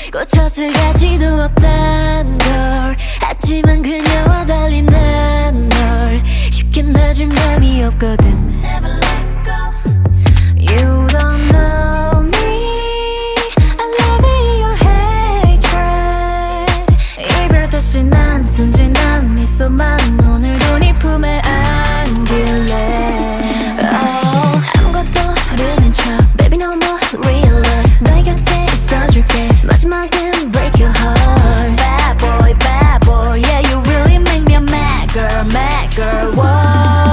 꽃을 가지도 없단 걸. 하지만 그녀와 달리 난 널 쉽게 놔줄 맘이 없거든. Never let go. You don't know me. I love your hatred. 이별 다시 난 순진한 미소만 오늘도 네 품에 안길래. 아무것도 모르는 척 Baby no more real love. 너의 곁에 있어줄게. 마지막엔 break your heart. Bad boy, yeah you really make me a mad girl, whoa.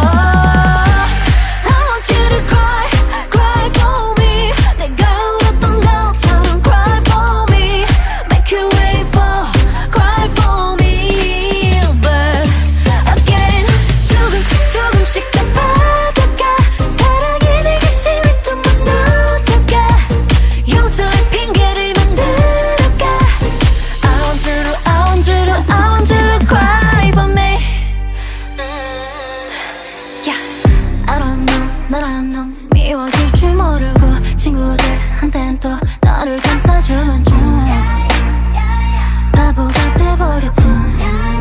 너란 놈 미워질 줄 모르고 친구들한텐 또 너를 감싸주는 중 바보가 돼버렸군.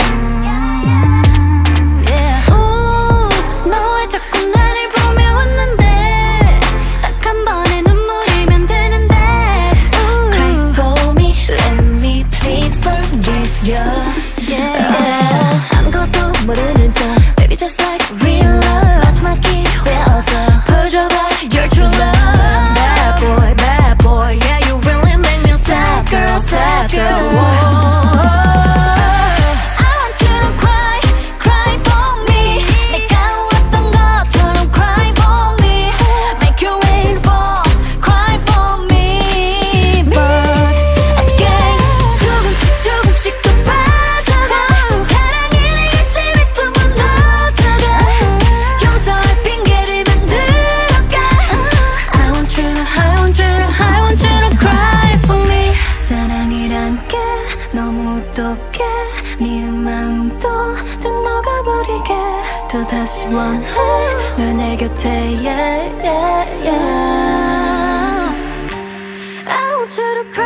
너 왜 자꾸 나를 보며 웃는데. 딱 한 번의 눈물이면 되는데. Cry for me, let me please forgive you. 아무것도 모르는 척 Baby just like real love. 마지막 기회 어서 보여줘봐 your true love. Bad boy, yeah you really make me a sad girl, whoa. I want you to cry for me. 내가 울었던 것처럼 cry for me. Make you wait for, cry for me. But again 조금씩 더 빠져가. 사랑이 내게 심히 또 무너져가. 용서할 핑계를 만들어가. I want you to cry for me. 사랑이란 게 너무 똑해. 미운 마음도 다 녹아버리게. 또다시 원해 널 내 곁에 yeah. I want you to cry.